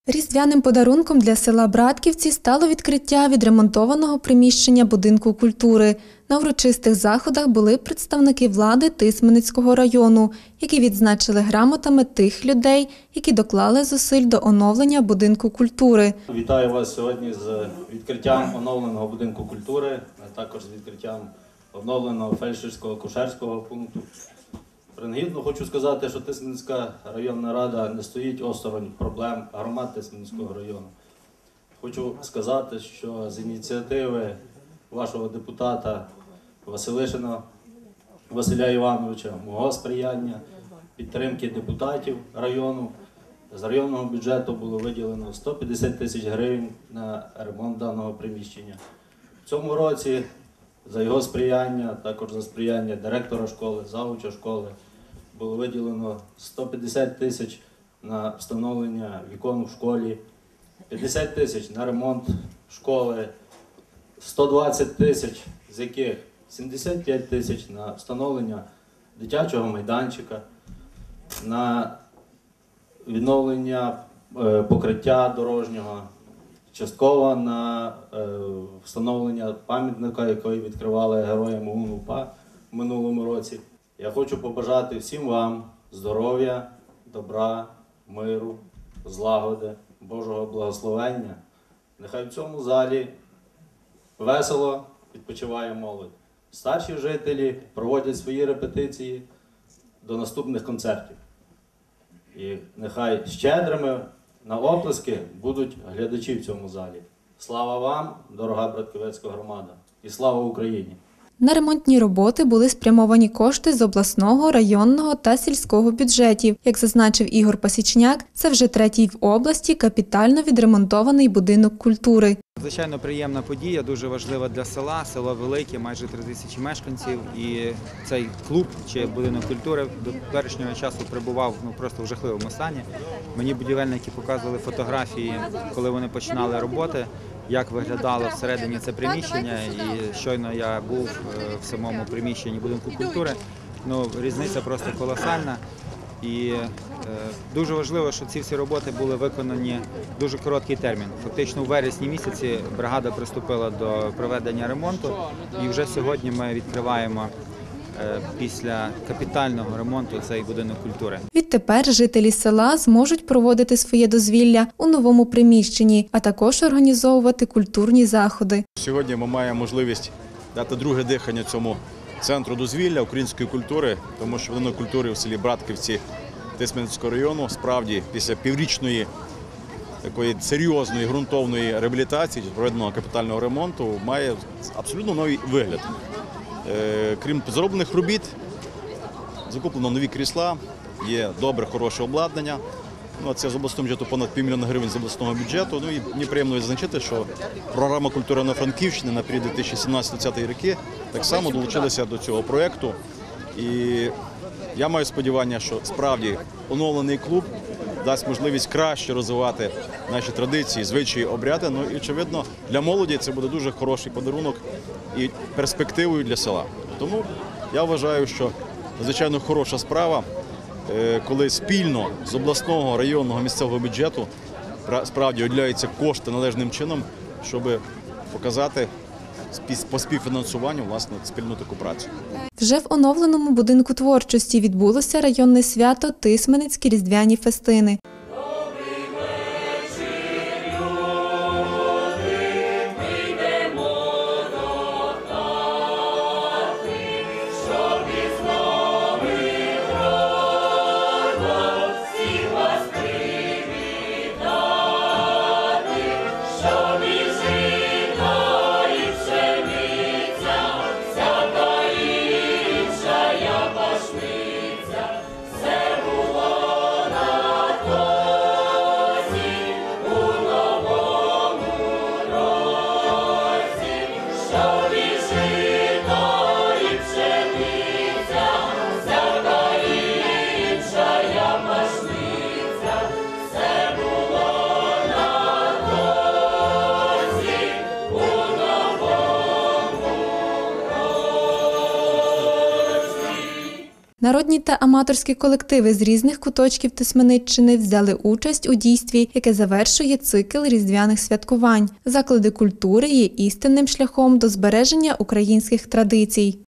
Різдвяним подарунком для села Братківці стало відкриття відремонтованого приміщення будинку культури. На урочистих заходах були представники влади Тисменецького району, які відзначили грамотами тих людей, які доклали зусиль до оновлення будинку культури. Вітаю вас сьогодні з відкриттям оновленого будинку культури, а також з відкриттям оновленого фельдшерсько-акушерського пункту. Принагідно хочу сказати, що Тисменецька районна рада не стоїть осторонь проблем громад Тисменецького району. Хочу сказати, що з ініціативи вашого депутата Василишина Василя Івановича, мого сприяння, підтримки депутатів району, з районного бюджету було виділено 150 тисяч гривень на ремонт даного приміщення. В цьому році за його сприяння, також за сприяння директора школи, завуча школи, було виділено 150 тисяч на встановлення вікон в школі, 50 тисяч на ремонт школи, 120 тисяч, з яких 75 тисяч на встановлення дитячого майданчика, на відновлення покриття дорожнього, частково на встановлення пам'ятника, який відкривали героям ОУН-УПА в минулому році. Я хочу побажати всім вам здоров'я, добра, миру, злагоди, Божого благословення. Нехай в цьому залі весело відпочиває молодь. Старші жителі проводять свої репетиції до наступних концертів. І нехай щедрими на оплески будуть глядачі в цьому залі. Слава вам, дорога Братківецька громада, і слава Україні! На ремонтні роботи були спрямовані кошти з обласного, районного та сільського бюджетів. Як зазначив Ігор Пасічняк, це вже третій в області капітально відремонтований будинок культури. Звичайно, приємна подія, дуже важлива для села. Село велике, майже 3000 мешканців. І цей клуб чи будинок культури до теперішнього часу перебував просто в жахливому стані. Мені будівельники показували фотографії, коли вони починали роботи, як виглядало всередині це приміщення. І щойно я був в самому приміщенні будинку культури. Різниця просто колосальна. І дуже важливо, що ці всі роботи були виконані в дуже короткий термін. Фактично у вересні місяці бригада приступила до проведення ремонту, і вже сьогодні ми відкриваємо після капітального ремонту цей будинок культури. Відтепер жителі села зможуть проводити своє дозвілля у новому приміщенні, а також організовувати культурні заходи. Сьогодні ми маємо можливість дати друге дихання цьому центру дозвілля української культури, тому що будинок культури в селі Братківці Тисменецького району справді після піврічної такої серйозної ґрунтовної реабілітації, проведеного капітального ремонту, має абсолютно новий вигляд. Крім зроблених робіт, закуплено нові крісла, є добре, хороше обладнання. Це з обласного бюджету понад $500 000 гривень з обласного бюджету. І мені приємно відзначити, що програма «Культура на Франківщині» на період 2017-2020 роки так само долучилася до цього проєкту. І я маю сподівання, що справді оновлений клуб дасть можливість краще розвивати наші традиції, звичаї, обряди. І, очевидно, для молоді це буде дуже хороший подарунок і перспективою для села. Тому я вважаю, що надзвичайно хороша справа, коли спільно з обласного, районного, місцевого бюджету справді виділяються кошти належним чином, щоб показати по співфінансуванню, власне, спільну таку працю. Вже в оновленому будинку творчості відбулося районне свято «Тисменецькі різдвяні фестини». Все було на Народні та аматорські колективи з різних куточків Тисмениччини взяли участь у дійстві, яке завершує цикл різдвяних святкувань. Заклади культури є істинним шляхом до збереження українських традицій.